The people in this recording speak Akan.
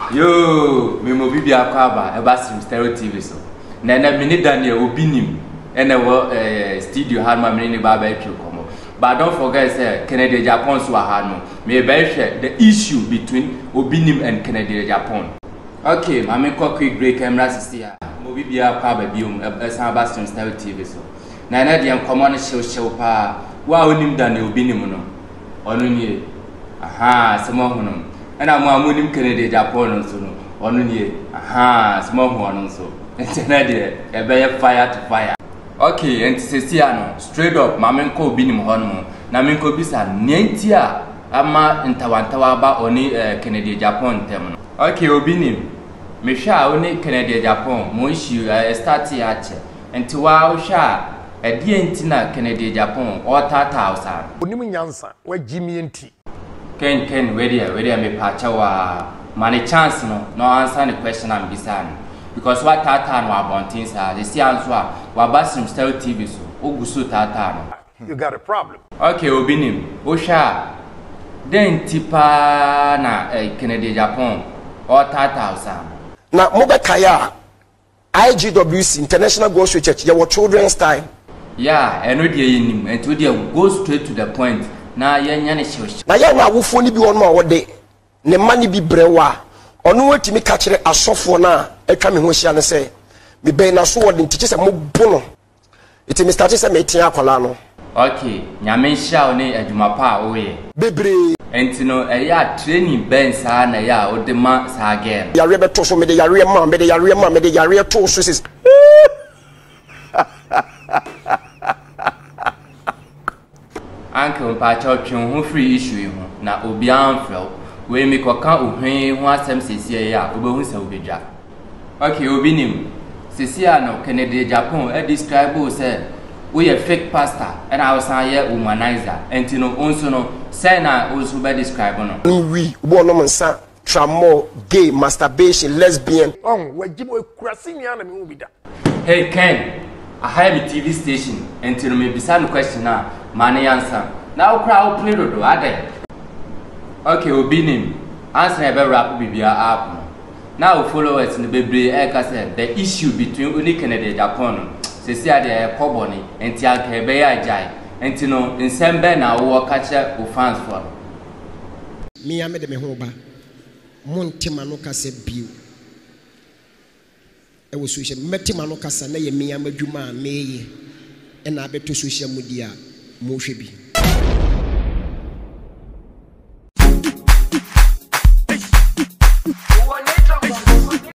Yo, me mo bibi akwaba e ba stream stereo TV so. Na mini Daniel obinim ene wo studio ha ma mini ba ba tru komo. But don't forget say Kennedy Japan so ha no. Me be share the issue between Obinim and Kennedy Japan. Okay, mama ko quick break emra sisi ya. Mo bibi akwaba biom e san ba stream stereo TV so. Na de komo no shew pa. Wa onim Daniel Obinim no. Onu nie. Aha, samo hono. And I'm amunim Kennedy Japan so no. Onu nie. Aha, small one so. Entenade, e be fire to fire. Okay, and sesia no, straight up mamenko Obinim hono. Na menko bisa nentia ama ntawantawa ba oni Kennedy Japan tem no. Okay, Obinim. Me sha oni Kennedy Japan mo issue start ya che. Enti wa sha e die ntina Kennedy Japan o tata usa. Onim nyansa wa jimi enti. Ken where me pacha wa many chance no answer the question I'm bisan because what tata no about things are they see answer wa basim stereo TV so ogusu tata no. You got a problem. Okay, Obinim osha den tipa na Kennedy Japan or tata usa na mobekaya IGWC International Gospel Church your children's time. Yeah, I know the nim and to go straight to the point. Na yenya ne shosh na ya na awofo ni bi won ma wode ne mani bi brewa ono watimi ka kire asofo na atwa me ho hia ne se me ben na so wode ntiche se mo bono iti me start se me tia akola no. Okay, nyame hia oni adwuma pa oye bebre enti no ya training ben sa na ya ode ma sa again ya rebe to so me de yare ma me de yare to so sis. Uncle Pacho twin ho free issue ho na obi anfrel we me koka ohwen ho asem sesie ya obehu se obedwa. Okay, Obinim sesie no Kennedy Japan e describe say we a fake pastor and I was here womanizer enti no onso no say na also be describe no we no mansa tramo gay masturbation lesbian wa jibo kurasi nya na me hu bida. Hey Ken, I have a TV station until me bisa no question na mane answer. Now crowd play do ade. Okay, Obinim. Answer ebe rap bibia app. Now followers in the baby say the issue between Uni Kennedy Japan. Se see ade kobo ni enti aka ebe ya jai. Enti no nsembe na wo catch o fans for. Me amede me ho ba. Montima no kase biu. E wo social metima no kasa na ye me amadwuma meye. E na abeto social media mo hwe bi